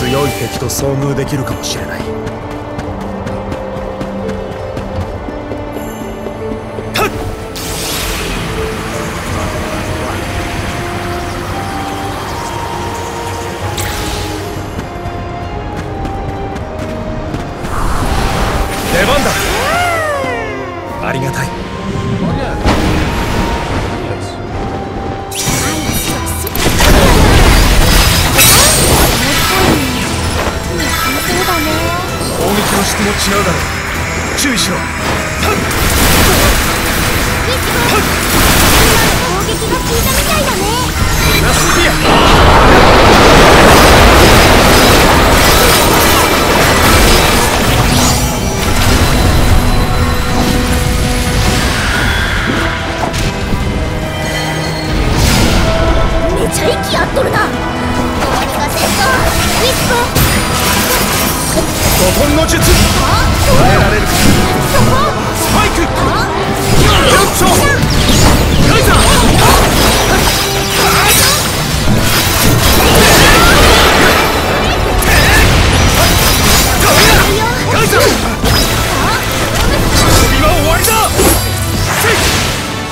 強い敵と遭遇できるかもしれない。出番だ。ありがたい。攻撃の質も違うだろう。注意しろ。 攻撃が効いたみたいだね。 ナスピア。 めちゃ息合っとるな。どうにかせんと。ウィスプ。 5本の術。捉えられるか。スパイク。キャッチョー。ライザー。ガイザー。遊びは終わりだ。セイク。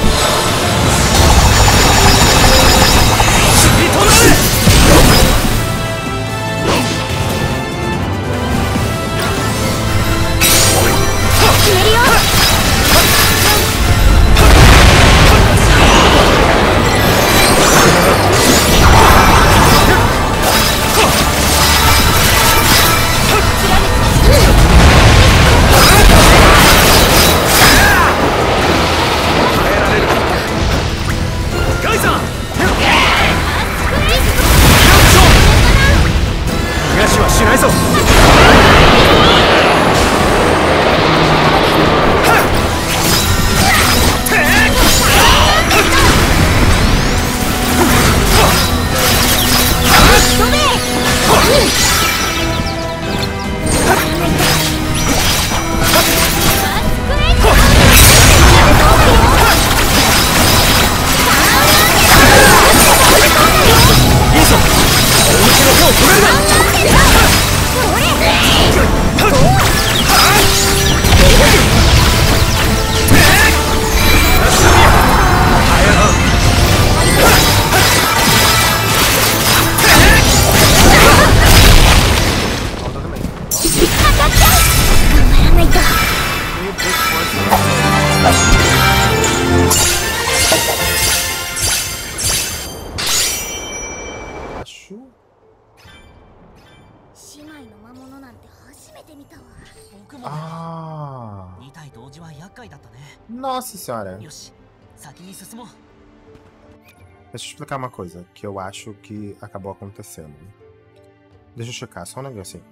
Nossa senhora. Deixa eu explicar uma coisa que eu acho que acabou acontecendo. Deixa eu checar só um negocinho.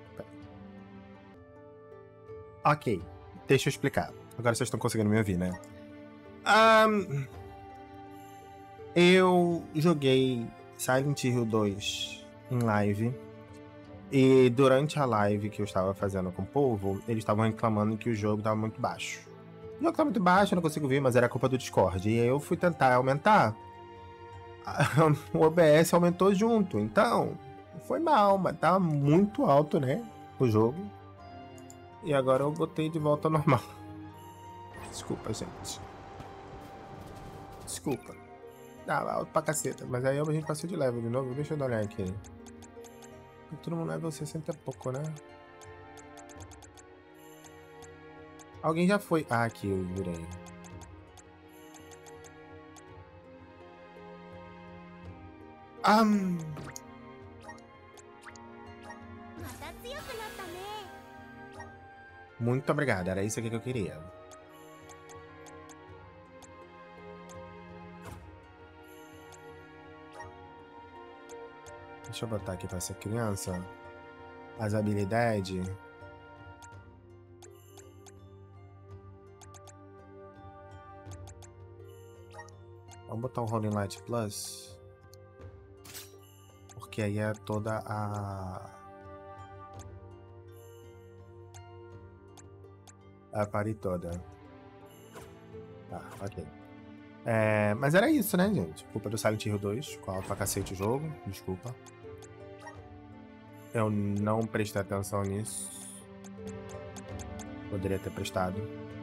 Ok, deixa eu explicar. Agora vocês estão conseguindo me ouvir, né? Eu joguei Silent Hill 2 em live. E durante a live que eu estava fazendo com o povo, eles estavam reclamando que o jogo estava muito baixo. O jogo estava muito baixo, eu não consigo ver, mas era culpa do Discord. E aí eu fui tentar aumentar. O OBS aumentou junto, então foi mal, mas tava muito alto, né, o jogo. E agora eu botei de volta ao normal. Desculpa, gente. Desculpa. Alto pra caceta, mas aí a gente passou de level de novo. Deixa eu dar uma olhada aqui. Todo mundo level 60 e pouco, né? Alguém já foi... Ah, aqui eu virei. Muito obrigado, era isso aqui que eu queria. Deixa eu botar aqui pra essa criança as habilidades. Vamos botar um Rolling Light Plus. Porque aí é toda a party toda. Tá, ok. Mas era isso, né, gente? Culpa do Silent Hill 2, com alto pra cacete o jogo, desculpa. Eu não prestei atenção nisso. Poderia ter prestado.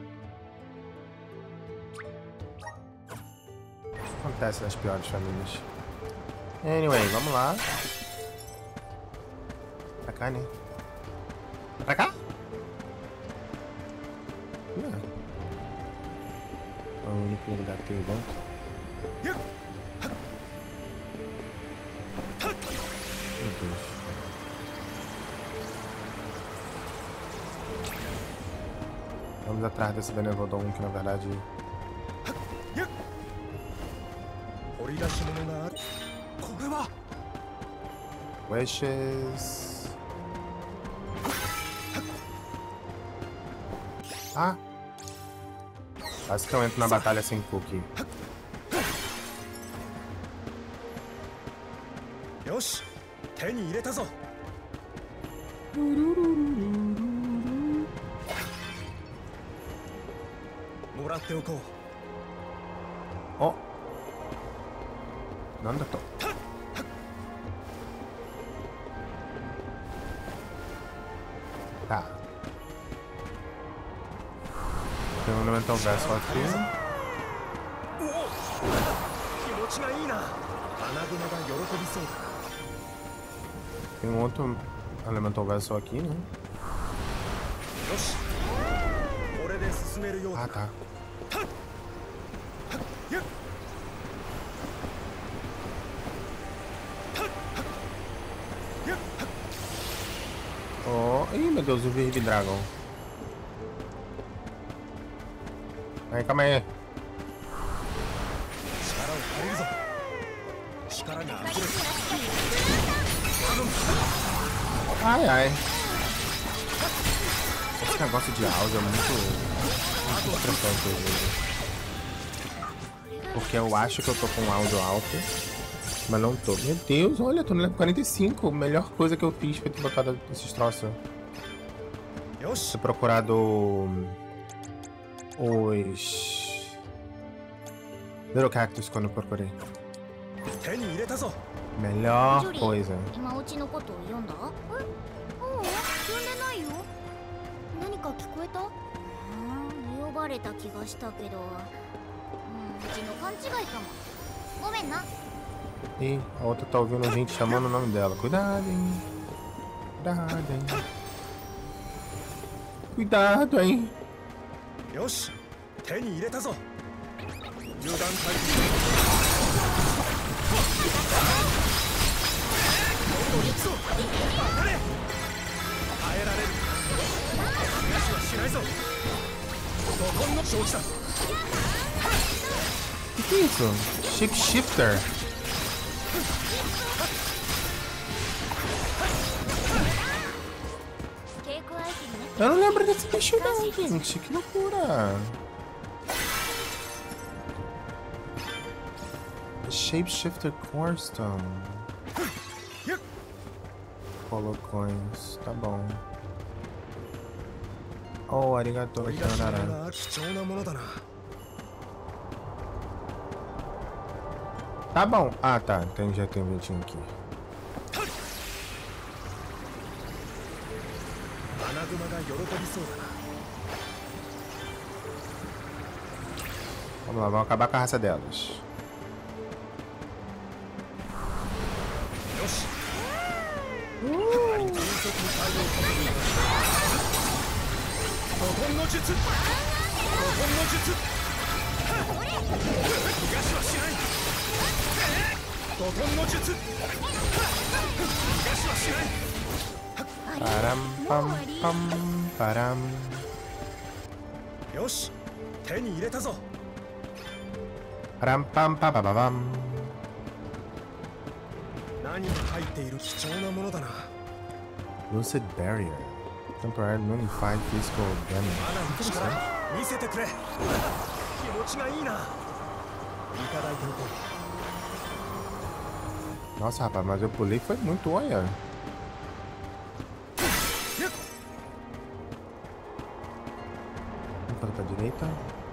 Acontece nas piores famílias. Anyway, vamos lá. Pra cá, né? Pra cá? É o único lugar que eu volto. Meu Deus. Vamos atrás desse Benevodon que na verdade... Wishes... Ah! Quase que eu entro na batalha sem cookie. Yoshi, 手に入れたぞ。もらっておこう。 お、なんだと。Tá. Tem um Elemental Vessel aqui. 気持ちがいいな。穴熊が喜びそうだ。 Tem um outro Elemental Vessel aqui, né? Yoshi, これで進めるようだ。 Ah, tá. Oh, ih, meu Deus, o Virb Dragon. Aí, calma aí. 力を借りるぞ。力が溢れる。 Ai, ai. Esse negócio de áudio é muito estressante às vezes. Porque eu acho que eu tô com áudio alto, mas não tô. Meu Deus, olha, tô no level 45. Melhor coisa que eu fiz foi ter botado esses troços. Ter procurado os Little Cactus quando eu procurei. 手に入れたぞ。 Melhor coisa. 今うちのことを読んだ？え？読んでないよ。何か聞こえた？呼ばれた気がしたけど、うちの勘違いかも。ごめんな。 E a outra tá ouvindo gente chamando o nome dela. Cuidado, hein? Cuidado, hein? Cuidado, hein? Yoshi, 手に入れたぞ。油断回避。 Que é isso? Shapeshifter? Eu não lembro desse bicho não, gente. Que loucura! Shapeshifter Corestone. Coins, tá bom. Oh, arigato, sayonara. Tá bom. Ah, tá. Então já tem um ventinho aqui. Vamos lá, vamos acabar com a raça delas. Param, pam, pam, param. Yoshi, 手に入れたぞ。 Param, pam, pam, pam, pam. 何が入っている貴重なものだな。 Lucid Barrier. Temporary Nullify Physical Damage. 見せてくれ。気持ちがいいな。いただいておこう。 Nossa, rapaz, mas eu pulei foi muito, olha. Vamos para a direita.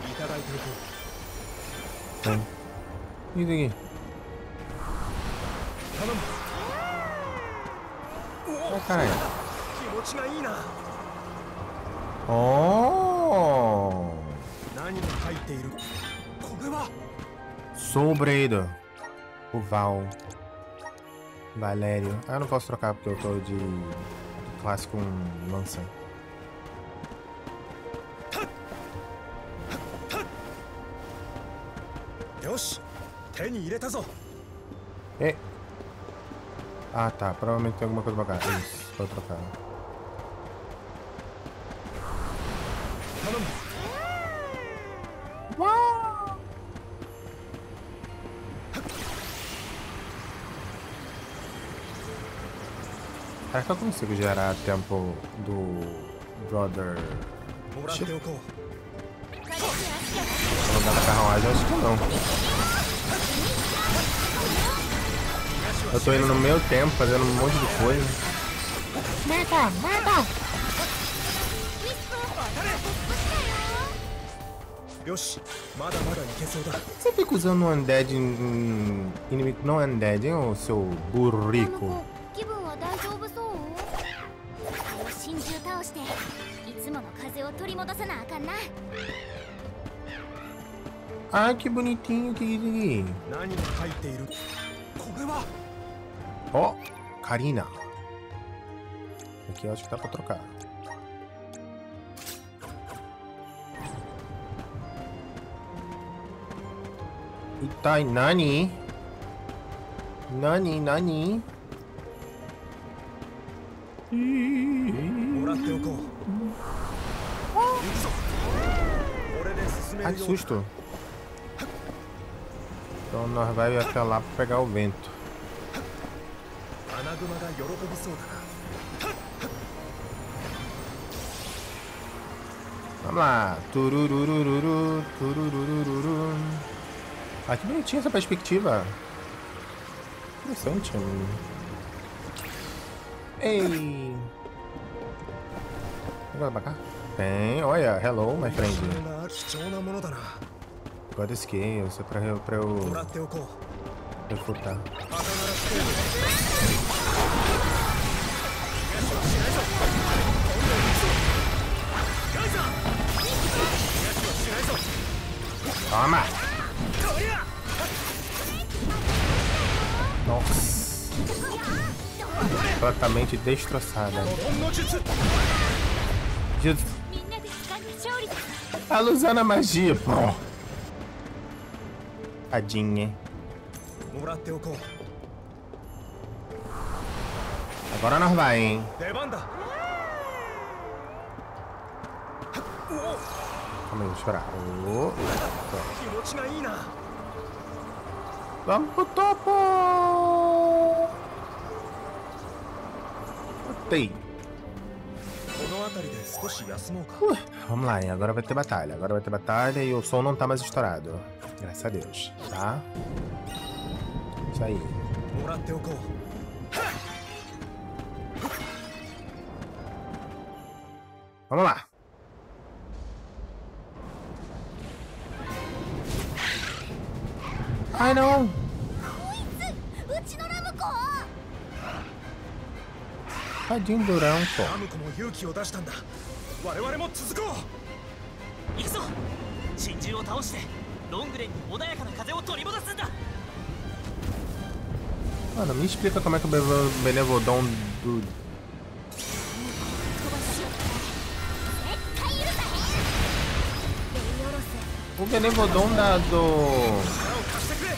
Vem. Isso aqui. Ai, caralho. 気持ちがいいな。 Oh! 何が入っている。これは Sobreiro. O Val. Valério. Ah, eu não posso trocar porque eu tô de classe com lança. よし、手に入れたぞ。 E... Ah, tá. Provavelmente tem alguma coisa pra cá. Isso, vou trocar. 頼む。 Será que eu consigo gerar tempo do Brother? もらっておこう。 Não dá pra carruagem? Acho que não. Eu tô indo no meu tempo, fazendo um monte de coisa. Mata! Mata! よし、まだまだいけそうだ。 Você fica usando um undead em inimigo não undead, hein, ô seu burrico? 気分は大丈夫そう？真珠倒していつもの風を取り戻さなあかんな。 Ah, que bonitinho, que isso aqui. 何が入っている。これは Ó, Karina. Aqui eu acho que dá pra trocar. Itai, Nani? Nani, Nani? もらっておこう。行くぞ。俺で進め Ai, る que ようだ。 susto. Então nós vai até lá pra pegar o vento. アナグマが喜びそうだな。 Vamos lá. Tururururu, tururururu. Ah, que bonitinha essa perspectiva. Interessante. Ei. Agora pra cá. Tem. Olha, hello, my friend. これが貴重なものだな。 God skill, isso é pra eu もらっておこう。 refutar. 朝ならステージ。 Toma! Nossa. Completamente destroçada. 本の術。 Jesus. みんなで掴んで勝利だ。 Ela usando a magia, pô. Tadinha. もらっておこう。 Agora nós vai, hein? 出番だ。 Calma aí, deixa eu esperar. Oh. 気持ちがいいな。 Vamos pro topo! Botei. この辺りで少し休もうか。 Vamos lá, hein? Agora vai ter batalha. Agora vai ter batalha e o som não tá mais estourado. Graças a Deus, tá? Isso aí. もらっておこう。 Vamos lá. Ai, não. うちのラムコ。 Tadinho do Durão, pô. ラムコも勇気を出したんだ。我々も続こう。 行くぞ。真珠を倒してロングレンに穏やかな風を取り戻すんだ。 Mano, me explica como é que o Benevodon do... 絶対許さへん。レイオロス。 O Benevodon do... 力を貸してくれ。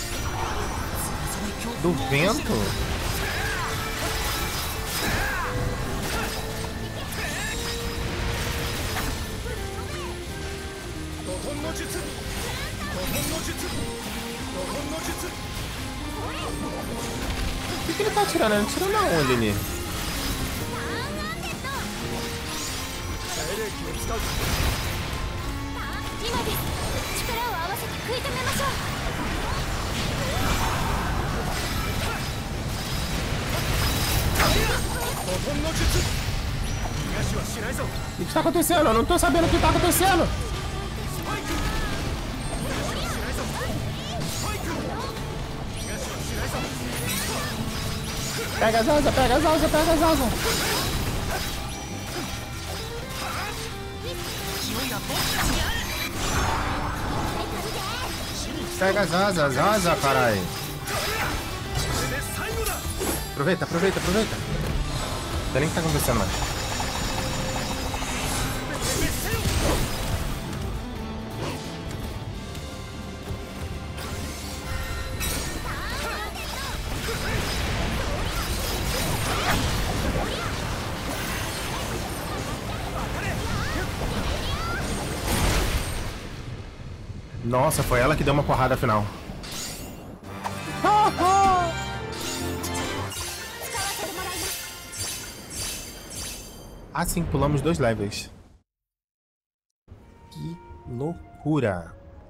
Do vento? 5本の術。5本の術。5本の術。 O que ele tá atirando? Ele tirando aonde ali? 精霊気を使う。 今です。力を合わせて食い止めましょう。 5本の術。逃がしはしないぞ。 O que tá acontecendo? Eu não tô sabendo o que tá acontecendo. スパイク。逃がしはしないぞ。スパイク。逃がしはしないぞ。 Pega as asas, pega as asas, pega as asas. Pega as asas, asa, carai. Aproveita, aproveita, aproveita. Não sei nem o que tá acontecendo mais. Nossa, foi ela que deu uma porrada final. Assim, pulamos 2 levels. Que loucura.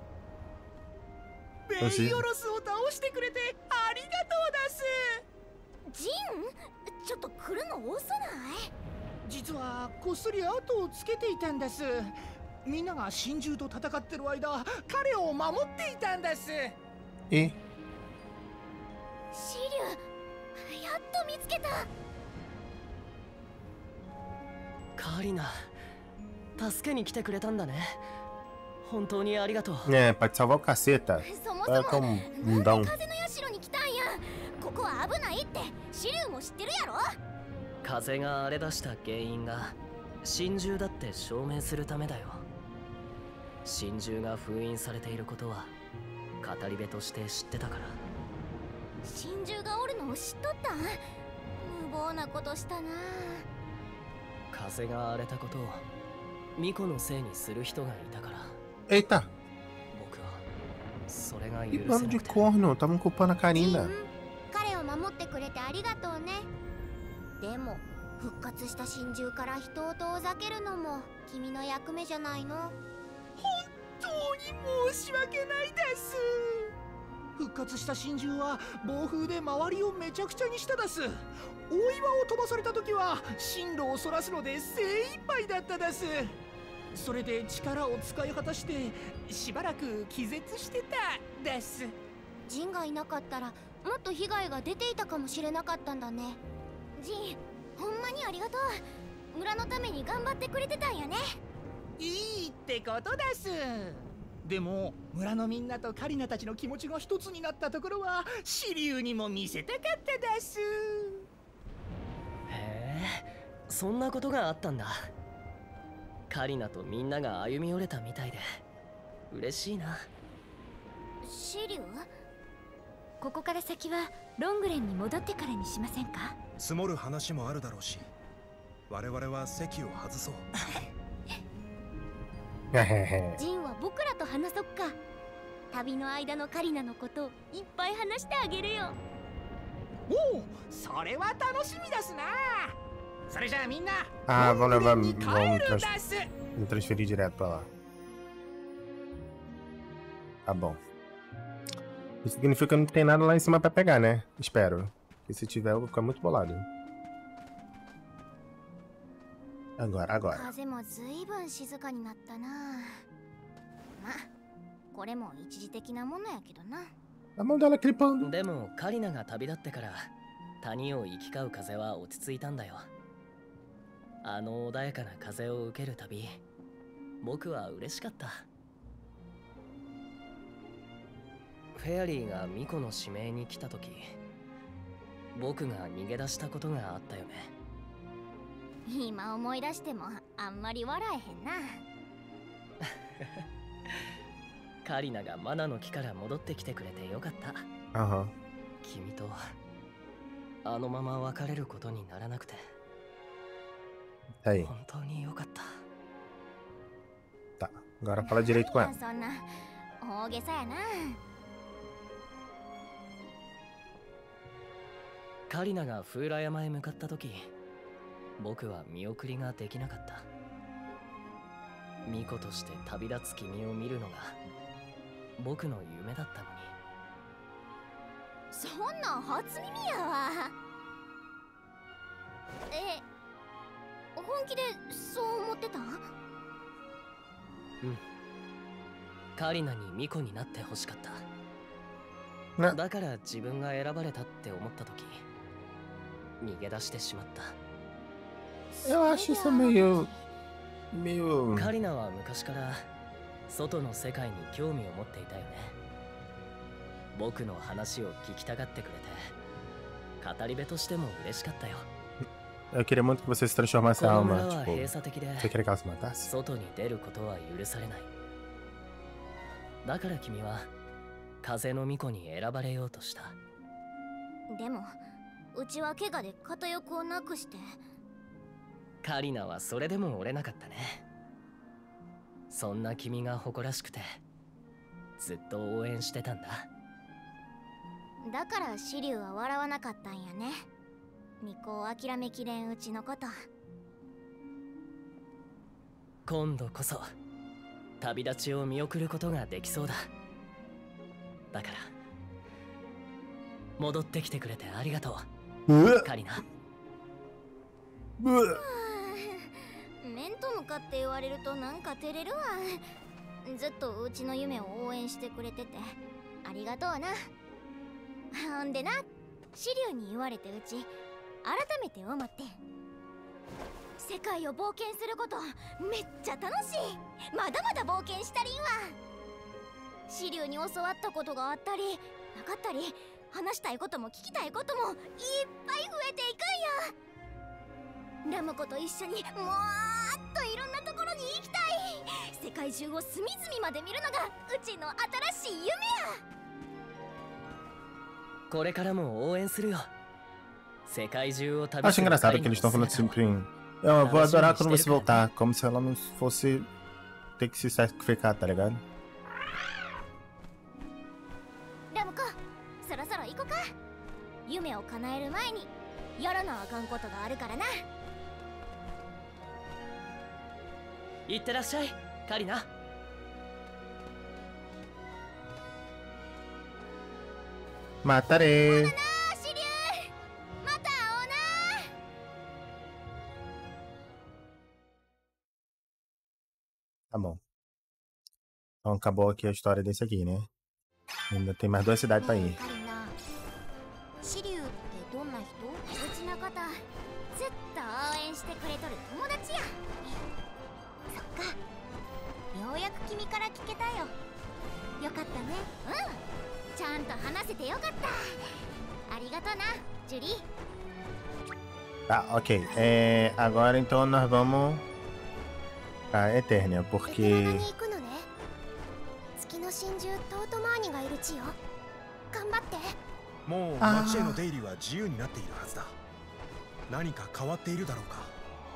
ベイオロスを倒してくれてありがとうだす。 ジン、ちょっと来るの遅ない？ 実はこっそり後をつけていたんです。みんなが神獣と戦ってる間、彼を守っていたんです。 E シリュウ、やっと見つけた。 カリナ、助けに来てくれたんだね。本当にありがとう。 é, pra te salvar o caceta. そも É そも como なん um で dão. 風の社に来たんや。ここは危ないってシリュウも知ってるやろ。 風が荒れ出した原因が神獣だって証明するためだよ。神獣が封印されていることは語り部として知ってたから。 神獣がおるのを知っとったん？無謀なことしたな。 風が荒れたことを巫女のせいにする人がいたから。 Eita, 僕はそれが que 許せ bando な de くて。 corno. Estavam culpando a ジ Karina. ン、彼を守ってくれてありがとうね。でも復活した神獣から人を遠ざけるのも君の役目じゃないの？ 本当に申し訳ないです。復活した神獣は暴風で周りをめちゃくちゃにしたです。大岩を飛ばされた時は進路をそらすので精一杯だったです。それで力を使い果たしてしばらく気絶してたです。 ジンがいなかったらもっと被害が出ていたかもしれなかったんだね。ジン、ほんまにありがとう。村のために頑張ってくれてたんやね。 いいってことです。でも村のみんなとカリナたちの気持ちが一つになったところはシリュウにも見せたかったです。 へえ、そんなことがあったんだ。カリナとみんなが歩み寄れたみたいで嬉しいな。 シリュウ、ここから先はロングレンに戻ってからにしませんか？ 積もる話もあるだろうし、我々は席を外そう。 ジンは僕らと話そっか。旅の間のカリナのことをいっぱい話してあげるよ。 おお、それは楽しみですな。それじゃあみんな Ah, vão ロ levar. ングレンに Vão 帰るです。 me transferir direto pra lá. Tá bom. Isso significa que não tem nada lá em cima pra pegar, né? Espero. Porque se tiver, eu vou ficar muito bolado. Agora. 風もずいぶん静かになったな。ま、これも一時的なものやけどな。 A mão dela clipando. でもカリナが旅立ってから谷を行き交う風は落ち着いたんだよ。あの穏やかな風を受ける旅、僕は嬉しかった。フェアリーが巫女の指名に来た時、僕が逃げ出したことがあったよね。 今思い出してもあんまり笑えへんな。 カリナがマナの木から戻ってきてくれてよかった。 Aham. 君とあのまま別れることにならなくて Aí. 本当によかった。 Tá. Agora fala direito com ela. そんな大げさやな。 カリナが風来山へ向かった時、僕は見送りができなかった。巫女として旅立つ君を見るのが僕の夢だったのに。 そんなん初耳やわ。本気でそう思ってた？ カリナに巫女になってほしかった。 ねだから自分が選ばれたって思った時、 逃げ出してしまった。 Eu acho isso meio カリナは昔から外の世界に興味を持っていたよね。僕の話を聞きたがってくれて、語り部としても嬉しかったよ。 Eu queria muito que você se transformasse こ em の alma, 村は tipo, 閉鎖的で você queria que ela se matasse? 外に出ることは許されない。だから君は風の巫女に選ばれようとした。 でもうちは怪我で片翼をなくして。 カリナはそれでも折れなかったね。そんな君が誇らしくてずっと応援してたんだ。 だからシリュウは笑わなかったんやね。巫女を諦めきれんうちのこと。 今度こそ旅立ちを見送ることができそうだ。だから戻ってきてくれてありがとう、カリナ。 面と向かって言われるとなんか照れるわ。ずっとうちの夢を応援してくれててありがとうな。ほんでな、シリュウに言われてうち改めて思って、世界を冒険することめっちゃ楽しい。まだまだ冒険したりんわ。シリュウに教わったことがあったりなかったり、話したいことも聞きたいこともいっぱい増えていくんや。ラムコと一緒にもっといろんなところに行きたい。世界中を隅々まで見るのがうちの新しい夢や。 これからも応援するよ。世界中を旅 Acho する engraçado カリ que ナ eles の estão falando 姿を sempre. Eu vou adorar quando você voltar, como se ela não fosse ter que se sacrificar, tá ligado? ラムコ、そろそろ行こうか。夢を叶える前にやらなあかんことがあるからな。 いってらっしゃい、カリナ。 Matarei. なあ、シリュウ、また会おうな。 Tá bom. Então acabou aqui a história desse aqui, né? Ainda tem mais 2 cidades pra ir. カリナ、シリュウってどんな人？うちのことずっと応援してくれとる友達や。そっか、ようやく君から聞けたよ。よかったね。うん、ちゃんと話せてよかった。ありがとうな、ジュリー。 Tá, ok. Agora então nós vamos pra Eternia, エテラナ porque に行くのね。月の真珠トートマーニがいる地よ。頑張って。 もう町への出入りは自由になっているはずだ。何か変わっているだろうか。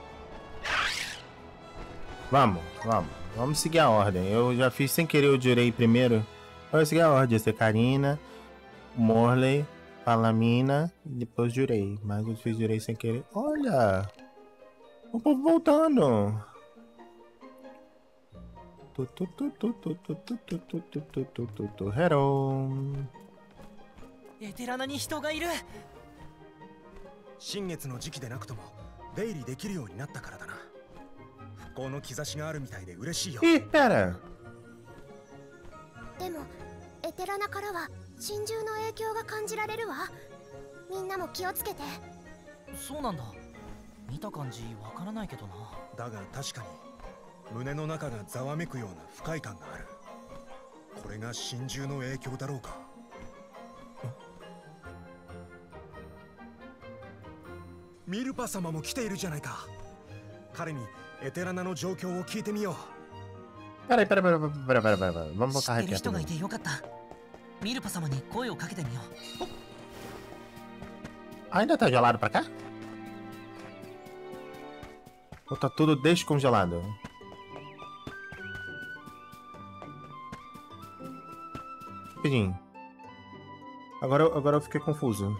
Vamos seguir a ordem. Eu já fiz sem querer o Jurei primeiro. Vou seguir a ordem. Ia ser Karina, Morley, Palamina e depois Jurei. Mas eu fiz Jurei sem querer. Olha! O povo voltando! Hello! エテラナに人がいる。 新月の時期でなくとも出入りできるようになったからだな。復興の兆しがあるみたいで嬉しいよ。 Ih, pera! でもエテラナからは真珠の影響が感じられるわ。みんなも気をつけて。 そうなんだ。見た感じわからないけどな。 だが確かに胸の中がざわめくような不快感がある。これが真珠の影響だろうか。ミルパ様も来ているじゃないか。彼にエテラナの状況を聞いてみよう。 Peraí. Vamos 知 voltar ってる aqui 人がい rapidinho. てよかった。ミルパ様に声をかけてみよう。 Ainda tá gelado pra cá? Ou tá tudo descongelado? Rapidinho. Agora eu fiquei confuso.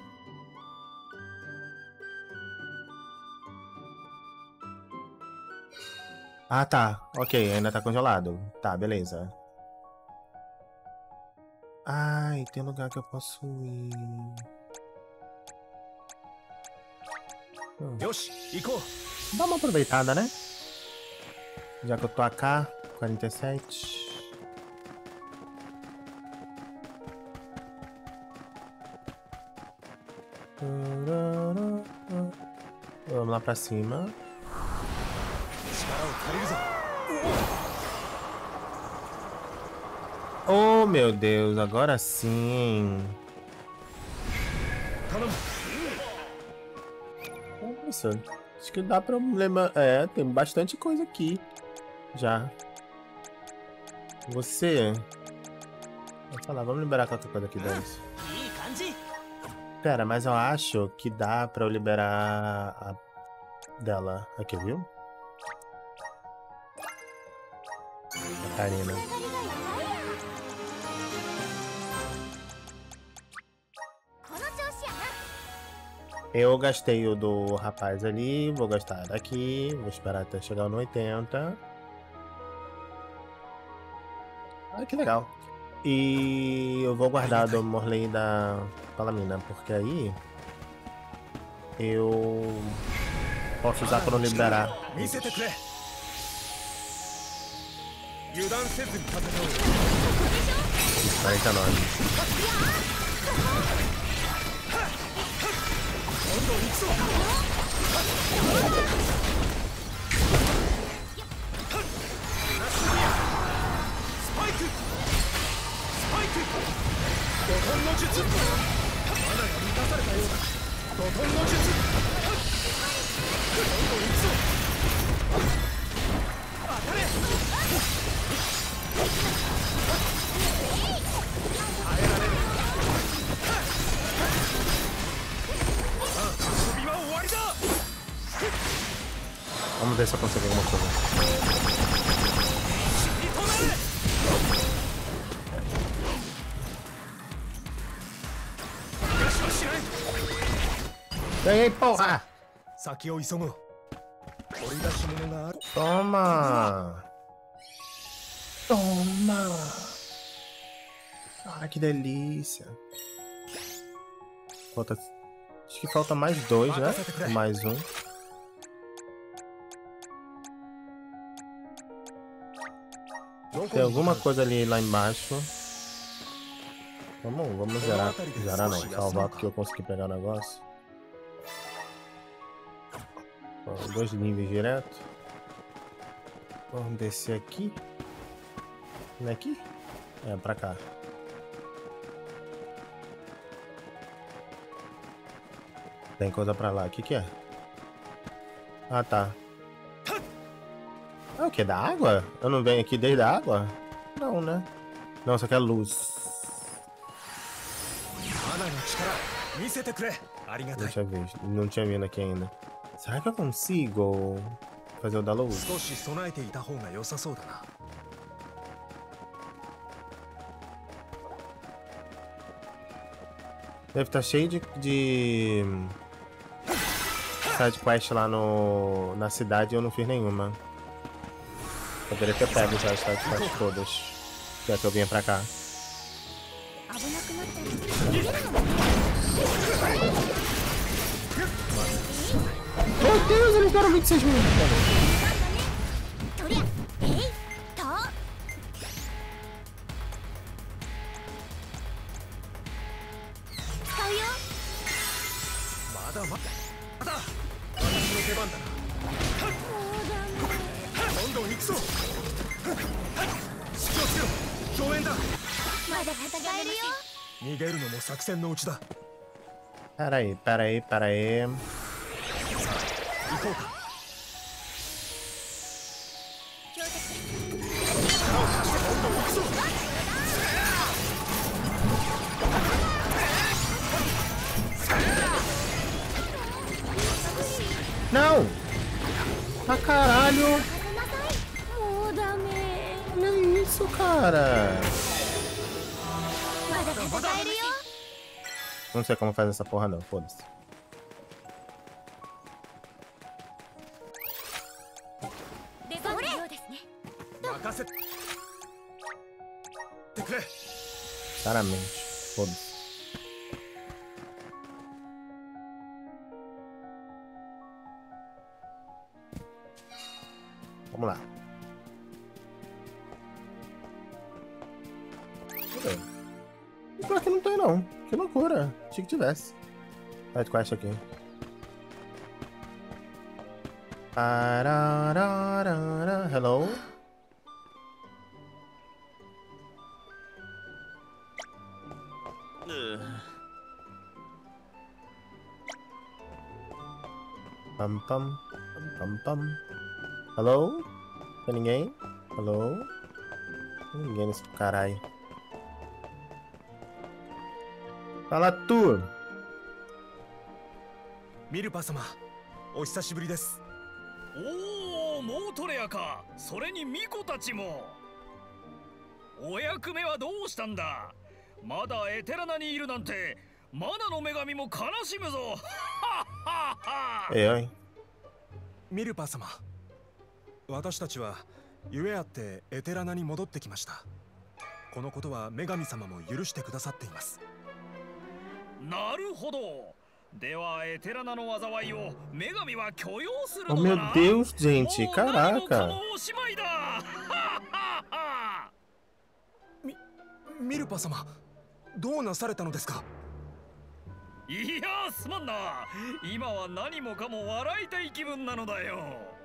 Ah, tá. Ok, ainda tá congelado. Tá, beleza. Ai, tem lugar que eu posso ir. よし、行こう。 Dá uma aproveitada, né? Já que eu tô AK, 47. Vamos lá pra cima. Oh, meu Deus, agora sim. Nossa, acho que dá pra lembrar. É, tem bastante coisa aqui. Já. Você. Vou falar, vamos liberar qualquer coisa aqui dentro. Pera, mas eu acho que dá pra eu liberar a dela. Aqui, viu? A Karina. Eu gastei o do rapaz ali, vou gastar daqui, vou esperar até chegar no 80. Ah, que legal. E eu vou guardar do Morley da Palamina, porque aí eu posso usar para não liberar. 49. Vamos ver se eu consigo alguma coisa. Ganhei, porra! Toma! Toma! Ah, que delícia! Falta... Acho que falta mais 2, né? Mais um. Tem alguma coisa ali lá embaixo. Vamos zerar. Zerar não, salvar porque eu consegui pegar o negócio. 2 níveis direto. Vamos descer aqui. Não é aqui? É, pra cá. Tem coisa pra lá. O que é? Ah, tá. Ah, o que? Da água? Eu não venho aqui desde a água? Não, né? Não, isso aqui é luz. Deixa eu ver. Não tinha vindo aqui ainda. Será que eu consigo fazer o da luz? Deve estar cheio de side quest lá na cidade e eu não fiz nenhuma. Poderia ter pego já as side quests todas. Já que eu vinha pra cá. Meu Deus, eles deram 26 minutos. Peraí. Não! Ah, caralho! Olha isso, cara! Não sei como fazer essa porra não, foda-se. Claramente, foda-se. Vamos lá. Pior que não tem não. Que loucura. Achei que tivesse. Side quest aqui. Parararara. Hello? Pam pam. Pam pam. Hello? Tem ninguém? Hello? Tem ninguém nesse caralho. Fala tu! ミルパ様、お久しぶりです。 おお、モートレアか。それにミコたちも。お役目はどうしたんだ。まだエテラナにいるなんて、マナの女神も悲しむぞ。 Oi. ミルパ様、私たちはゆえあってエテラナに戻ってきました。このことは女神様も許してくださっています。 なるほど。ではエテラナの災いを女神は許容する Oh の meu だな。 Deus, gente, もう何もか caraca. もおしまいだ。 ミルパ様、どうなされたのですか。 いやすまんな。今は何もかも笑いたい気分なのだよ。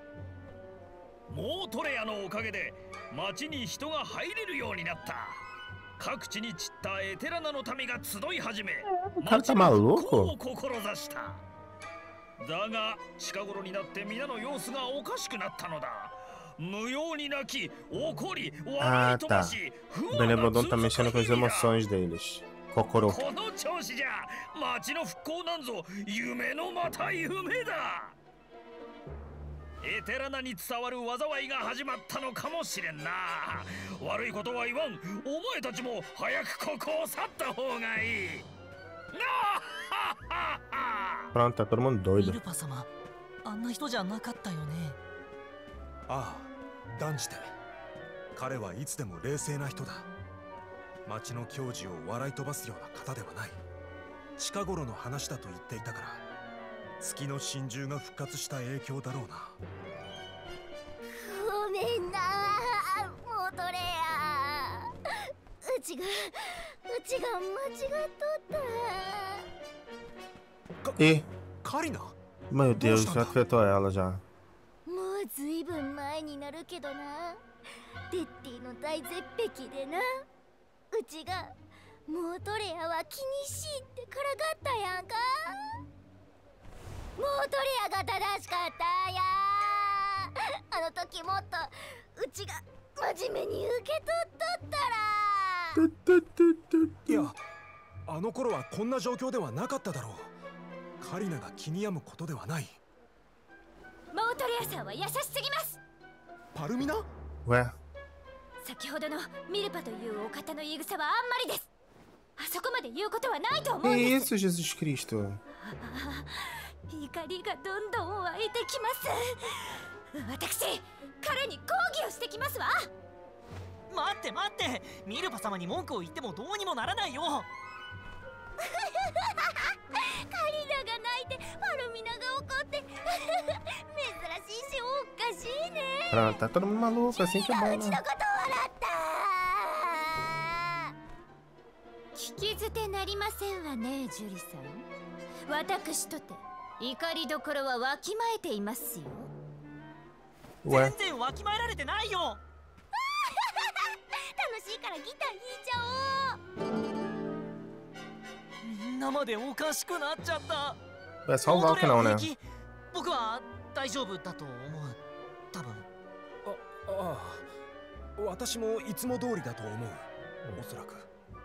モートレアのおかげで町に人が入れるようになった。各地に散ったエテラナの民が集い始め、 cara tá maluco? 町の復興を志した。だが近頃になって皆の様子がおかしくなったのだ。無用に泣き、怒り、笑い飛ばし、 O Benebrodon tá mexendo com as emoções deles. Kokoro. この調子じゃ町の復興なんぞ夢のまた夢だ。エテラナに伝わる災いが始まったのかもしれんな。悪いことは言わん。お前たちも早くここを去った方がいい。 Pronto, tá todo mundo ミ doido. ルパ様、あんな人じゃなかったよね。 ああ、断じて。彼はいつでも冷静な人だ。町の矜持を笑い飛ばすような方ではない。近頃の話だと言っていたから、月の真珠が復活した影響だろうな。 ごめんな、モートレア。うちが間違っとった。 E, カリナ、 meu Deus, já afetou ela já. もうずいぶん前になるけどな。デッティの大絶壁でな、うちがモートレアは気にしいってからがったやんか。モートレアが正しかったんや。あの時もっとうちが真面目に受け取っとったら。 いや、あの頃はこんな状況ではなかっただろう。カリナが気に病むことではない。 モートレアさんは優しすぎます。 パルミナ？ Ué, 先ほどのミルパというお方の言い草はあんまりです。あそこまで言うことはないと思うん que です。 isso, Jesus Cristo? 怒りがどんどん湧いてきます。私、彼に抗議をしてきますわ。 待って待って、ミルパ様に文句を言ってもどうにもならないよ。 カリナが泣いて、パルミナが怒って珍しいしおかしいね。 Pronto, tá todo mundo maluco, assim que é う bom, ちの né? こと笑った聞き捨てなりませんわね、ジュリさん。私とて怒りどころはわきまえていますよ。 Ué, 全然わきまえられてないよ。 楽しいからギター弾いちゃおう。 みんなまでおかしくなっちゃった。 é só o Valk não, né? 僕は大丈夫だと思う。多分。 ああ、私もいつも通りだと思う。おそらく。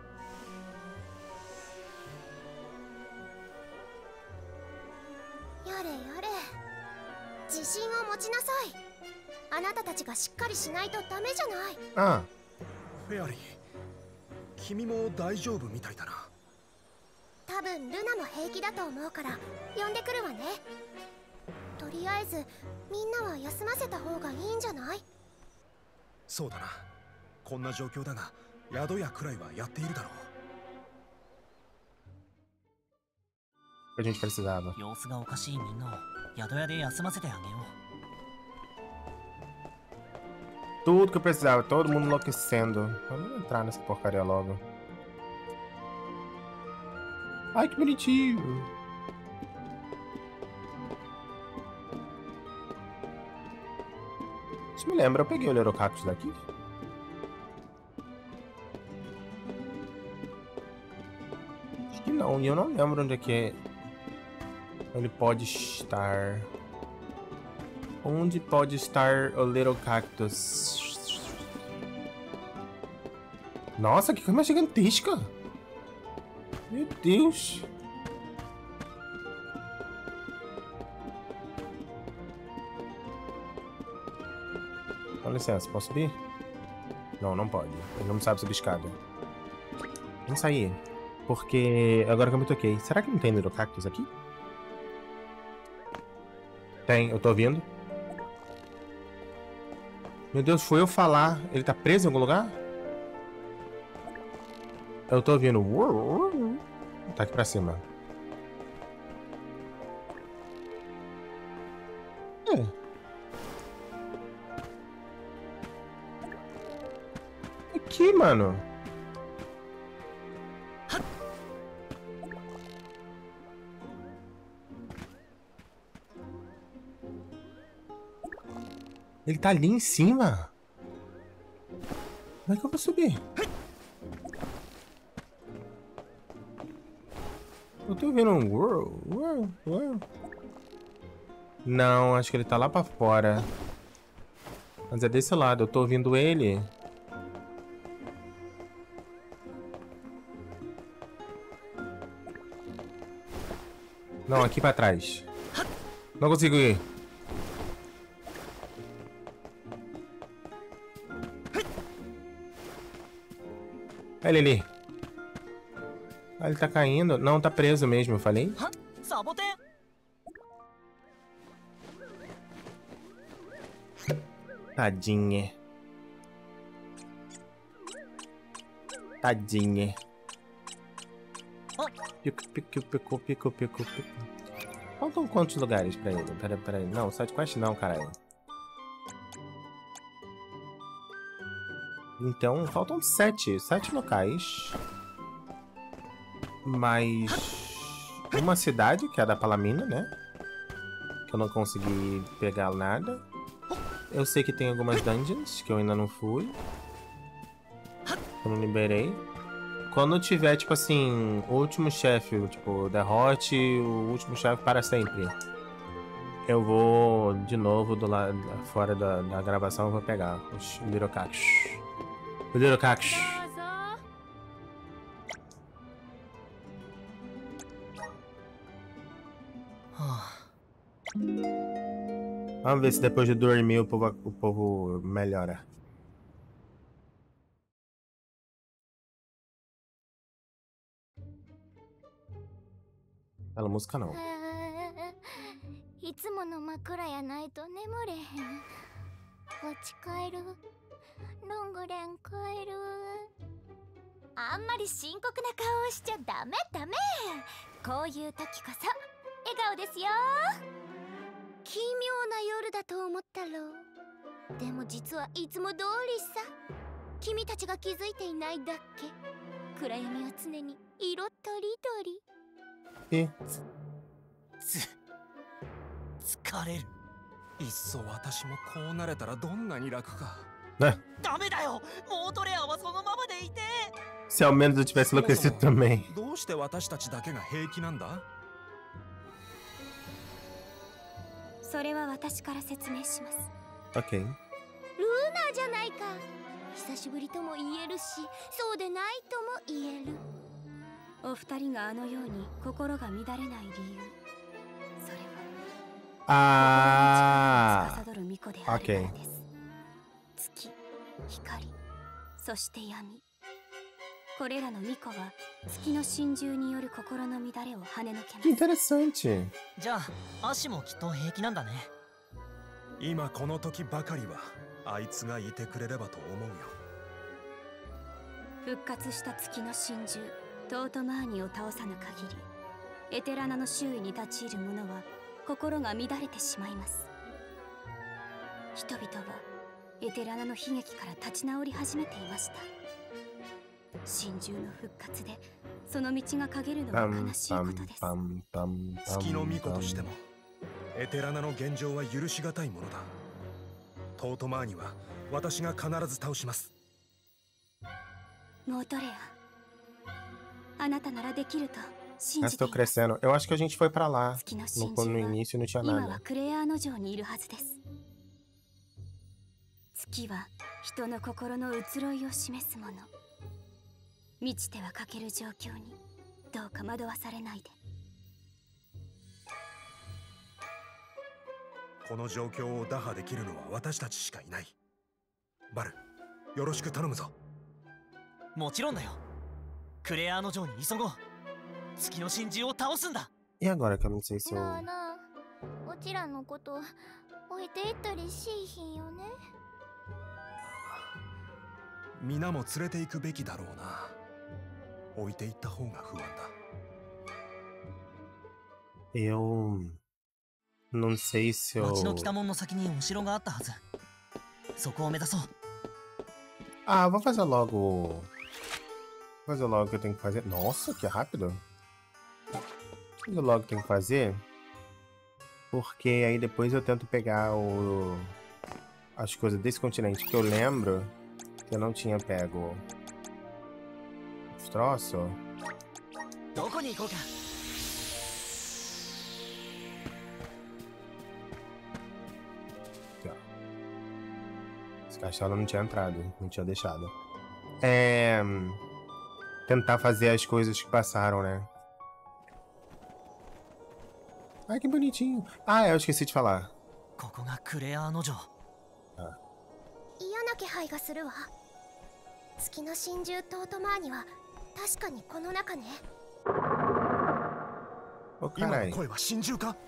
やれやれ、自信を持ちなさい。あなたたちがしっかりしないとダメじゃない。 Ah, フェアリー、君も大丈夫みたいだな。 多分ルナも平気だと思うから呼んでくるわね。とりあえずみんなは休ませた方がいいんじゃない？ そうだな。こんな状況だが、宿屋くらいはやっているだろう。 a gente precisava. 様子がおかしいみんなを宿屋で休ませてあげよう。 Tudo que eu precisava, todo mundo enlouquecendo. Vamos entrar nessa porcaria logo. Ai, que bonitinho. Isso me lembra, eu peguei o Little Cactus daqui. Acho que não, e eu não lembro onde é que ele pode estar. Onde pode estar o Little Cactus? Nossa, que coisa mais gigantesca! Meu Deus! Com licença, posso subir? Não, não pode. Ele não sabe subir escada. Vamos sair. Porque agora que eu me toquei. Será que não tem Little Cactus aqui? Tem, eu tô ouvindo. Meu Deus, foi eu falar. Ele tá preso em algum lugar? Eu tô ouvindo. Tá aqui pra cima. É. Aqui, mano. Ele tá ali em cima. Como é que eu vou subir? Eu tô ouvindo um... Não, acho que ele tá lá pra fora. Mas é desse lado, eu tô ouvindo ele. Não, aqui pra trás. Não consigo ir. Olha ele ali. Ah, ele tá caindo. Não, tá preso mesmo, eu falei. Sabote! Tadinha. Tadinha. Pico. Faltam quantos lugares pra ele? Peraí. Não, side quest não, caralho. Então, faltam 7 locais. Mais uma cidade, que é a da Palamina, né? Que eu não consegui pegar nada. Eu sei que tem algumas dungeons que eu ainda não fui. Eu não liberei. Quando tiver, tipo assim, o último chefe, tipo, derrote o último chefe para sempre. Eu vou, de novo, do lado fora da gravação, eu vou pegar os Little Cactus. O Little Cactus. Vamos ver se depois de dormir o povo melhora. Aquela música não. いつもの枕やないと眠れへん。お家帰る。ロングレン帰る。あんまり深刻な顔をしちゃダメ。こういう時こそ笑顔ですよ。奇妙な夜だと思ったろう。でも実はいつも通りさ。君たちが気づいていないだけ。暗闇は常に色とりどり。 疲れる。 いっそ私もこうなれたらどんなに楽か。 ダメだよ。モートレアはそのままでいて。 Se ao menos eu tivesse enlouquecido também. どうして私たちだけが平気なんだ？ それは私から説明します。 Ok. ルーナーじゃないか。久しぶりとも言えるし、そうでないとも言える。お二人があのように心が乱れない理由、それは司る巫女であるからです。月、光、そして闇。これらの巫女は月の真珠による心の乱れを跳ねのけます。 Interessante. じゃあ、アシもきっと平気なんだね。 今この時ばかりはあいつがいてくれればと思うよ。 復活した月の真珠トートマーニを倒さぬ限り、エテラナの周囲に立ち入る者は心が乱れてしまいます。人々はエテラナの悲劇から立ち直り始めていました。真珠の復活でその道が陰るのは悲しいことです。 月の巫女としてもエテラナの現状は許しがたいものだ。 トートマーニは私が必ず倒します。 モートレア、あなたならできると信 Mas じて tô います。 crescendo. Eu acho que a gente foi pra lá. 月の No, 真 no 珠は início não tinha 今は nada. クレアーノ城にいるはずです。月は人の心の移ろいを示すもの。満ちては欠ける状況にどうか惑わされないで。 この状況を打破できるのは私たちしかいない。バル、よろしく頼むぞ。 もちろんだよ。クレアーノ城に急ごう。月の真珠を倒すんだ。 E agora que eu não sei se eu. なあなあ、うちらのこと置いていったりしいひんよね。 皆も連れて行くべきだろうな。置いて行った方が不安だ。 Eu não sei se eu. 町の北門の先にお城があったはず。そこを目指そう。 Ah, vou fazer logo. Vou fazer logo o que eu tenho que fazer. Nossa, que rápido. Vou fazer logo o que eu tenho que fazer. Porque aí depois eu tento pegar as coisas desse continente que eu lembro que eu não tinha pego. Os troços. どこに行こうか。 Esse castelo não tinha entrado, não tinha deixado. Tentar fazer as coisas que passaram, né? Ai, que bonitinho. Ah, eu esqueci de falar. ここがクレアーノ城。 嫌な気配がするわ。月の真珠トートマーニは確かにこの中ね。 Ô, 今の carai. 声は真珠か？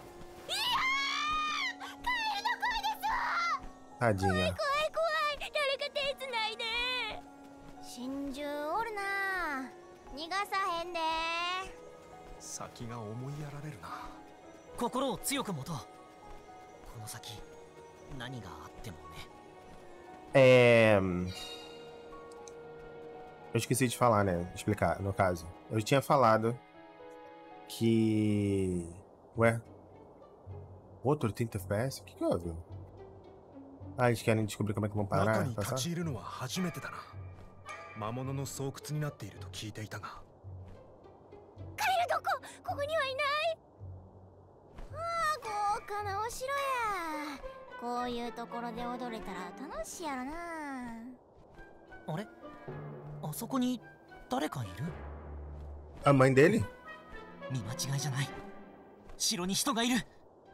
Tadinha. 怖い怖い、誰か手つないで。真珠おるな。逃がさへんで。 先が思いやられるな。 心を強く持とう。この先何があってもね。 Eu esqueci de falar, né? Explicar, no caso. Eu tinha falado que... Ué? Outro 30 FPS? O que houve? Ah, eles querem descobrir como é que vão 中 parar? に立 Passar? ち入るのは初めてだな。魔物の巣窟になっていると聞いていたが。 カエルどこ？ここにはいない。ああ、豪華なお城や。こういうところで踊れたら楽しいやろな。 あれ、あそこに誰かいる？ A mãe dele? 見間違いじゃない。城に人がいる。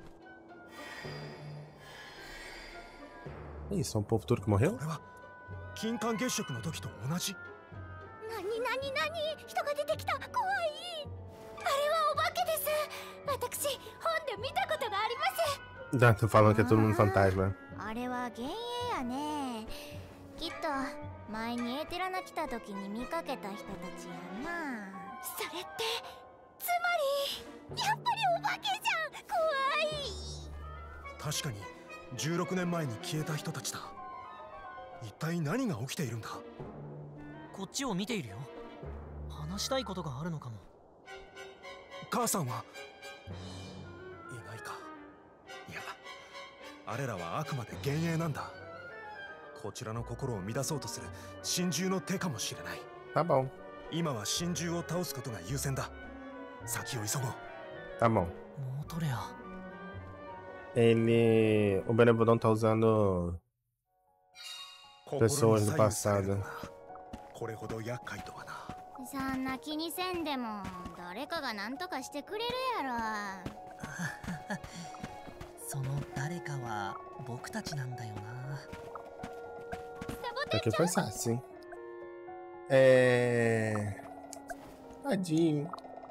Isso, é um povo todo que morreu? これは金環月食の時と同じ。 なに人が出てきた。怖い。あれはお化けです。私、本で見たことがあります。 Ah, tô falando que é todo mundo fantasma. あれは幻影やね。きっと前にエーテラナ来た時に見かけた人たちやな。それってつまりやっぱりお化けじゃん。怖い。 確かに16年前に消えた人たちだ。一体何が起きているんだ？ こっちを見ているよ。話したいことがあるのかも。 母さんはいないか。いや、あれらはあくまで幻影なんだ。こちらの心を乱そうとする真珠の手かもしれない。 Tá bom, 今は真珠を倒すことが優先だ。先を急ごう。 tá bom. モートレア。 O Benevolon tá usando 心に pessoas 左 do 右される passado. のがこれほど厄介とはな。 そんな気にせんでも誰かが何とかしてくれるやろ。 その誰かは僕たちなんだよな。 Aqui foi fácil, hein? Tadinho.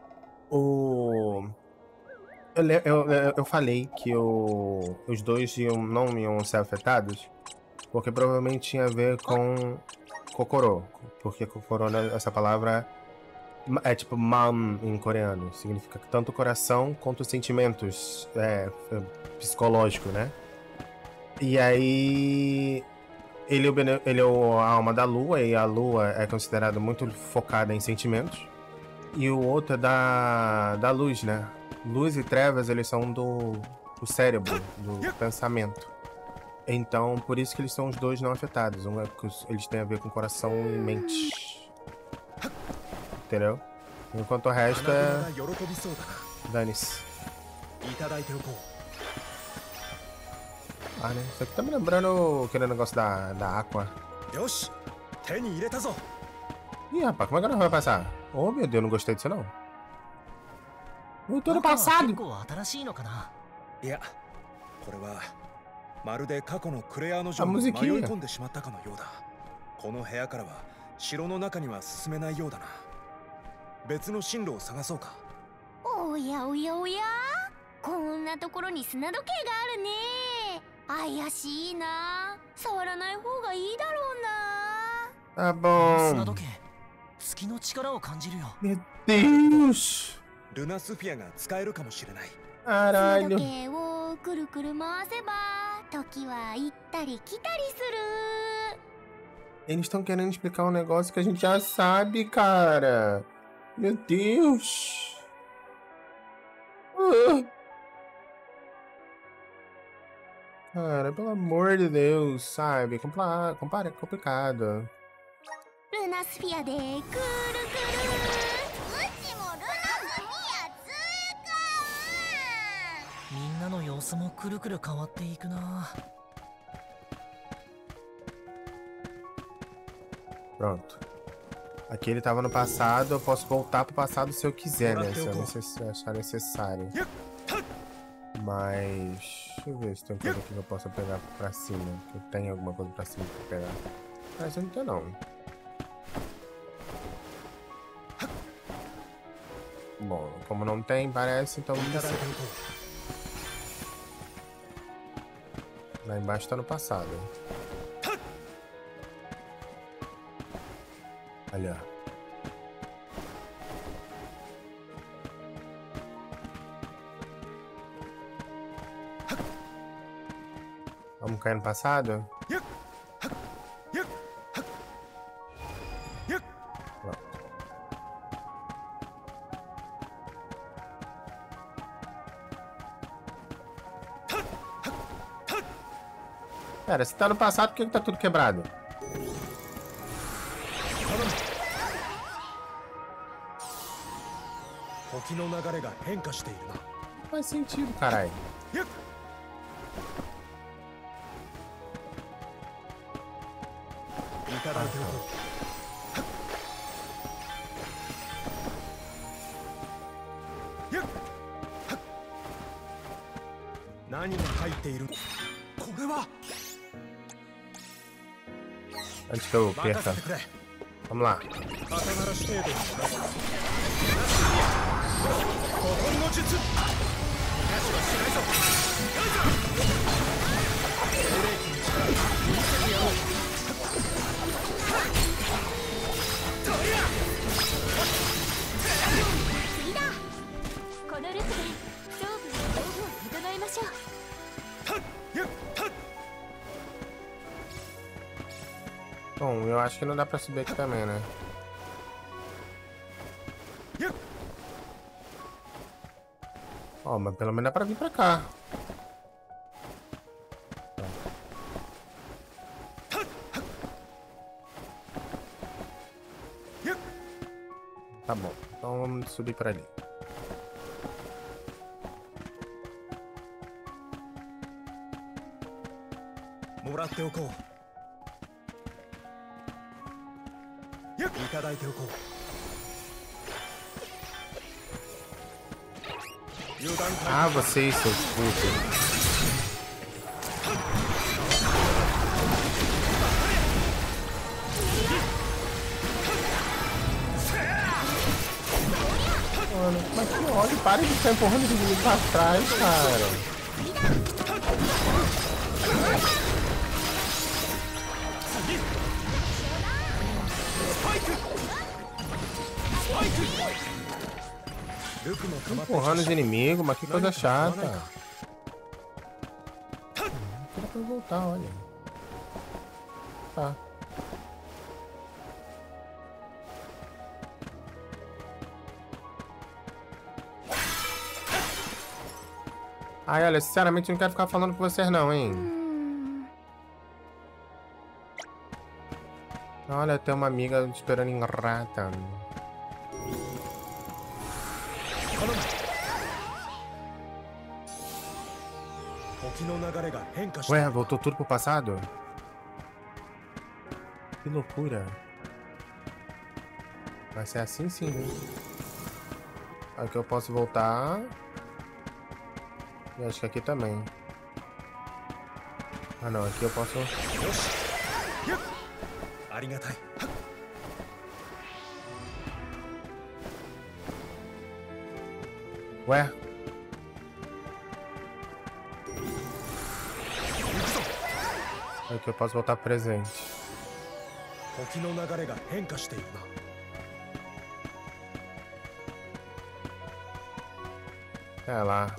Eu falei que os dois não iam ser afetados, porque provavelmente tinha a ver com Kokoro. Porque Kokoro, essa palavra é tipo mam em coreano. Significa tanto coração quanto sentimentos psicológico, né? E aí... Ele é a alma da lua, e a lua é considerada muito focada em sentimentos. E o outro é da luz, né? Luz e trevas, eles são do cérebro, do pensamento. Então, por isso que eles são os dois não afetados. Um é que eles têm a ver com coração e mente. Entendeu? Enquanto o resto é... dane-se. Ah, né? Isso aqui tá me lembrando aquele negócio da Aqua. Ih, rapaz, como é que não vai passar? Oh, meu Deus, não gostei disso, não. Eu tô no passado. いや、これはまるで過去のクレアの城に迷い込んでしまったかのようだ。この部屋からは城の中には進めないようだな。別の進路を探そうか。 おやおやおや、こんなところに砂時計があるね。怪しいな。触らない方がいいだろうな。 Tá bom. 砂時計、月の力を感じるよ。 Meu Deus. ルナスフィアが使えるかもしれない。 砂 Caralho. 時計をくるくる回せば時は行ったり来たりする。 Eles estão querendo explicar um negócio que a gente já sabe, cara. Meu Deus. Cara, pelo amor de Deus, sabe? Compara, é complicado. ルナスフィアでくるくる。うちもルナスフィア通過。 みんなの様子もくるくる変わっていくな。 Pronto. Aqui ele tava no passado, eu posso voltar pro passado se eu quiser, né? Se eu achar necessário. Mas... deixa eu ver se tem coisa aqui que eu possa pegar pra cima. Que tem alguma coisa pra cima pra pegar. Parece que não tem, não. Bom, como não tem, parece, então vamos descer. Lá embaixo tá no passado. Ali, ó. Vamos cair no passado? Pronto. Pera, se tá no passado, por que tá tudo quebrado? Não faz sentido, caralho. Antes que eu perca. Vamos lá. Bom, eu acho que não dá pra subir aqui também, né? Ó, mas pelo menos dá pra vir pra cá. Tá bom, então vamos subir pra ali. Ah, vocês, seus putos. Mano, mas que ódio, para de ficar empurrando esse menino pra trás, cara. Empurrando os inimigos, mas que coisa chata. Não dá pra voltar, olha. Tá. Ai, olha, sinceramente eu não quero ficar falando com vocês não, hein. Olha, tem uma amiga esperando em Rata. Ué, voltou tudo pro passado? Que loucura. Vai ser assim sim, né? Aqui eu posso voltar. E acho que aqui também. Ah não, aqui eu posso... Ué? Aqui eu posso voltar presente. É lá.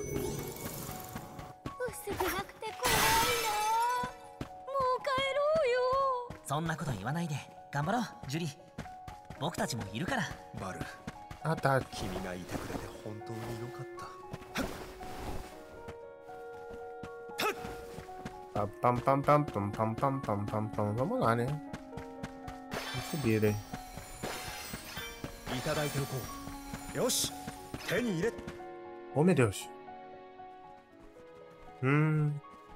薄くなくて怖いな。もう帰ろうよ。 そんなこと言わないで頑張ろうジュリ。僕たちもいるから。 バル、 Ah tá. 君がいてくれて本当に良かった。 Pam, pam, pam, pam, pam, pam, pam, pam, pam. Vamos lá, né? Vamos subir aí. いただいておこう。よし、手に入れ。 Oh meu Deus. 見て見て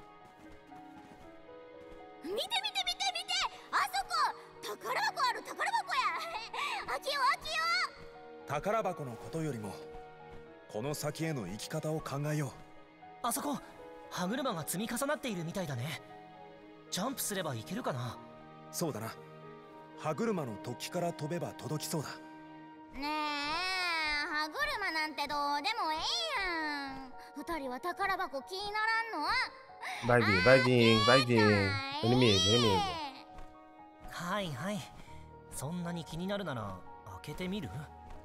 見て見て、あそこ宝箱ある、宝箱や。開けよう開けよう。 宝箱のことよりもこの先への生き方を考えよう。 あそこ歯車が積み重なっているみたいだね。ジャンプすればいけるかな。 そうだな。歯車の突起から飛べば届きそうだ。 ねえ、歯車なんてどうでもええやん。二人は宝箱気にならんの？ Vai vir, vai vir, vai vir. Inimigo, inimigo. はいはい。そんなに気になるなら開けてみる？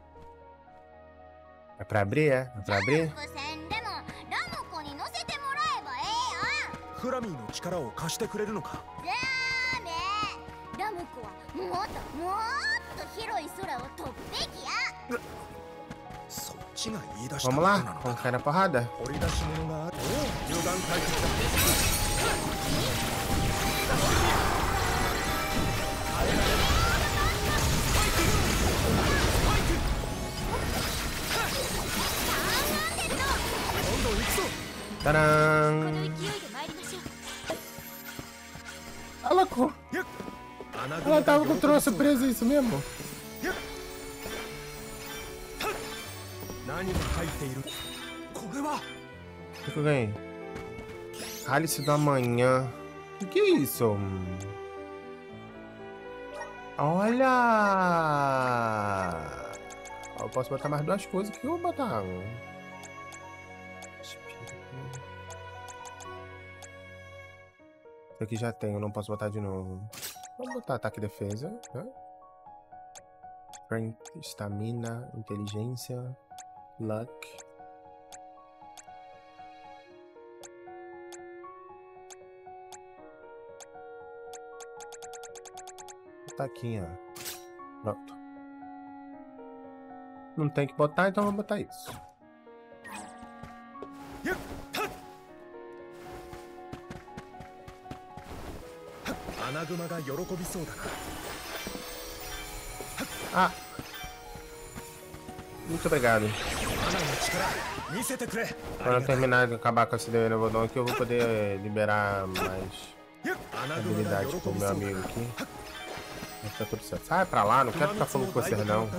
É pra abrir, é? É pra abrir? せんでもラムコに乗せてもらえばええやん。 フラミーの力を貸してくれるのか。 ダメ。ラムコはもっと広い空を飛ぶべきや。 そっちが言い出した Vamos lá, vamos cair na porrada. 掘り出し物がある。おお、油断大敵だ。今度行くぞ。 Tcharam! この勢いで参りましょう。 Ah, louco! Ela tava com o troço preso, isso mesmo? 何が入っている。これは O que eu ganhei? Cálice do amanhã. O que é isso? Olha! Eu posso botar mais duas coisas. O que eu vou botar? Isso aqui já tenho, não posso botar de novo. Vamos botar ataque e defesa. Né? Strength, estamina, inteligência, luck. Aqui, ó. Pronto. Não tem que botar, então vou botar isso. Ah! Muito obrigado. Quando eu terminar de acabar com esse Devodon aqui, eu vou poder liberar mais habilidades pro meu amigo aqui. Vai ficar tudo certo. Sai pra lá, não quero ficar falando com vocês não.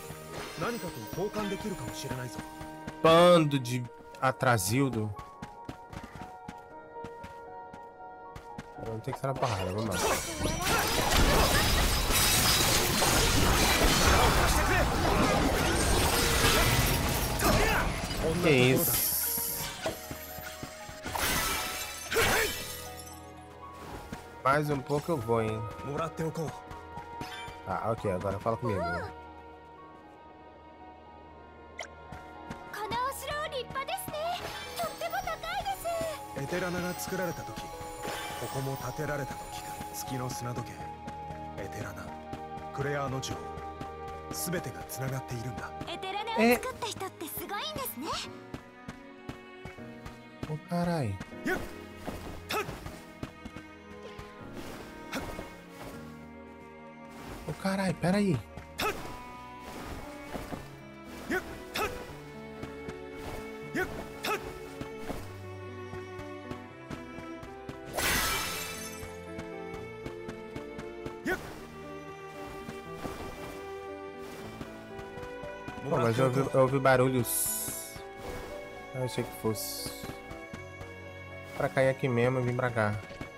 Bando de atrasildo. Não tem que ser na porrada, vamos lá. Que isso? Mais um pouco eu vou, hein? Ah, ok, agora fala comigo. エテラナが作られた時、ここも建てられたと聞く月の砂時計、エテラナ、クレアの城、すべてがつながっているんだ。 エテラナを作った人ってすごいんですね。 Oh, carai. caralho, pera aí. Pô, mas eu ouvi barulhos. Eu achei que fosse pra cair aqui mesmo e vir pra cá.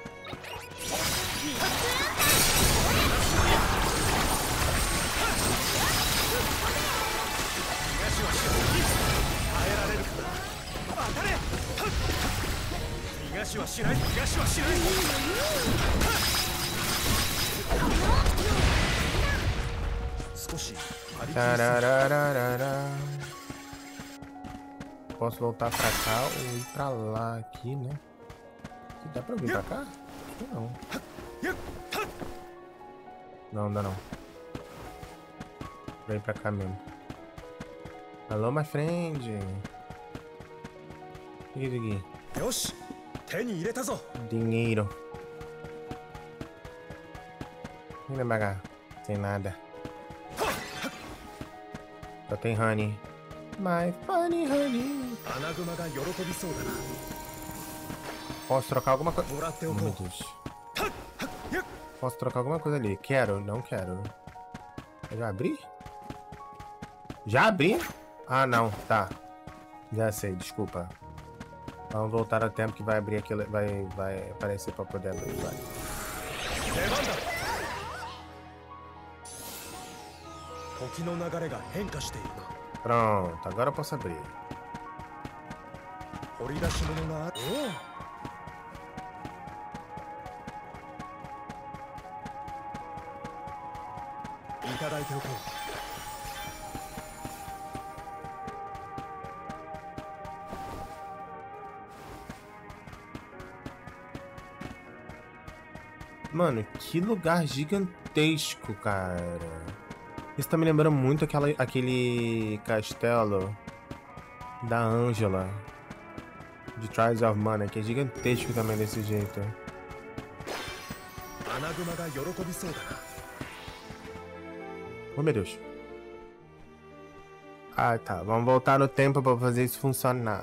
Tararararara. Posso voltar pra cá ou ir pra lá aqui, né? Dá pra vir pra cá? Acho que não. Não, dá não. Vem pra cá mesmo. Alô, my friend. Aqui. Dinheiro. Vem pra cá. Tem nada. Só tem honey. My funny honey. Posso trocar alguma coisa? Oh, meu Deus. Posso trocar alguma coisa ali? Quero? Não quero. Eu já abri? Já abri? Ah, não. Tá. Já sei, desculpa. Vamos voltar ao tempo que vai abrir aquilo. Vai aparecer pra poder abrir. Vai. Pronto, agora eu posso abrir. Mano, que lugar gigantesco, cara. Isso tá me lembrando muito aquele castelo da Angela de Trials of Mana, que é gigantesco também desse jeito. Oh, meu Deus. Ah, tá. Vamos voltar no tempo pra fazer isso funcionar.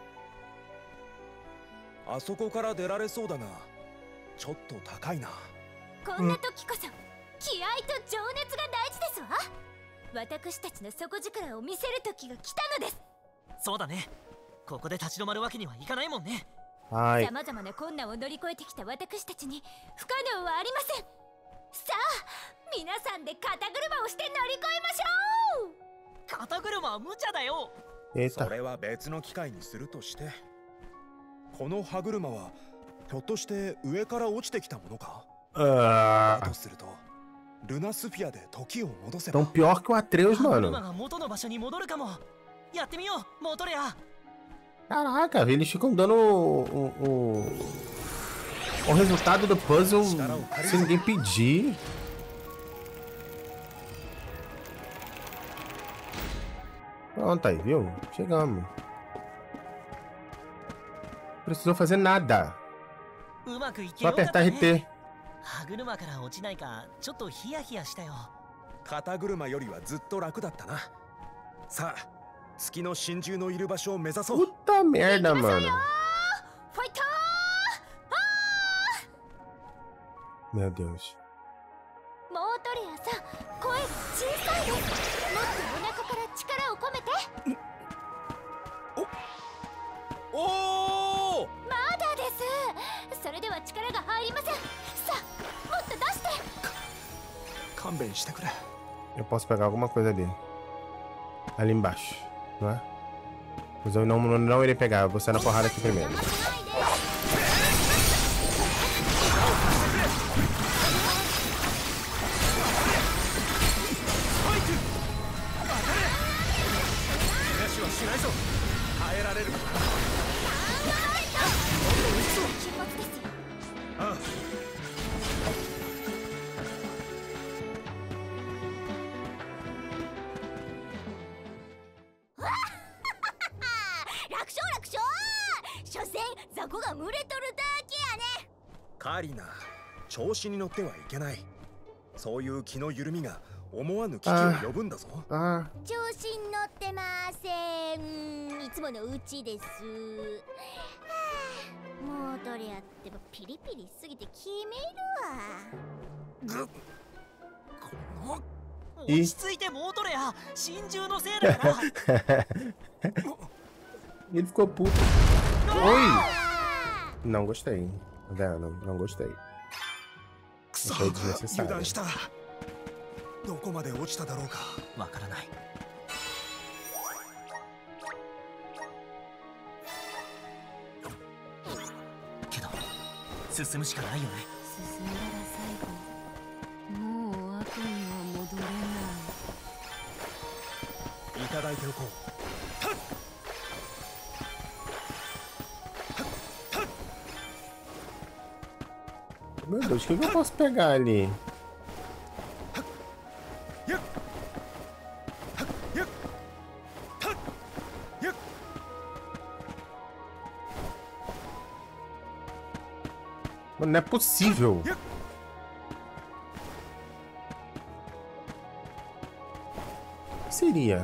あそこから出られそうだが、ちょっと高いな。 こんな時こそ気合と情熱が大事ですわ。私たちの底力を見せる時が来たのです。 そうだね。ここで立ち止まるわけにはいかないもんね。 はい。 様々な困難を乗り越えてきた私たちに不可能はありません。さあ、皆さんで肩車をして乗り越えましょう。 肩車は無茶だよ。 それは別の機会にするとして、この歯車はひょっとして上から落ちてきたものか？だとすると、ルナスフィアで時を戻せば。 Tão pior que o Atreus, mano. が元の場所に戻るかも。やってみよう、モトレア。 Caraca, eles ficam dando o resultado do puzzle sem ninguém pedir. Pronto, aí, viu? Chegamos. Não precisou fazer nada. Só apertar RT. 歯車から落ちないかちょっとヒヤヒヤしたよ。 肩車よりはずっと楽だったな。さあ、月の真珠のいる場所を目指そう。 Puta merda, mano. ファイトー。 Meu Deus. モートレアさん、声が小さいです。もっとお腹から力を込めて。 おお。 まだです。それでは力が入りません。さあ、もっと出して。 勘弁してくれ。 Eu posso pegar alguma coisa ali. Ali embaixo, não é? Mas eu não irei pegar, eu vou sair na porrada aqui primeiro. そういう気の緩みが思わぬ危機を呼ぶんだぞ。 Ah, 調子に乗ってません。いつものうちです。もうどれやってもピリピリすぎて決めるわ。 落ち着いてモートレア、真珠のせいだから。 ele ficou puto. Oi! Não gostei. Tá vendo? Não gostei. くそ、 Achei 油 desnecessário. 断した。どこまで落ちただろうか。 わからない。けど進むしかないよね。 進んだら最後もう後には戻れない。 いただいておこう。 Meu Deus, o que eu posso pegar ali? Mano, não é possível. O que seria?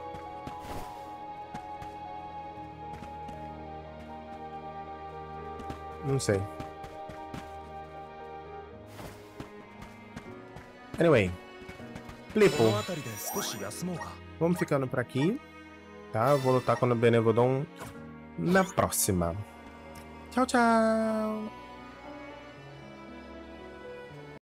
Não sei. Anyway. Flipo. この辺りで少し休もうか。 Vamos ficando por aqui. Tá? Eu vou lutar contra o Benevodon na próxima. Tchau, tchau!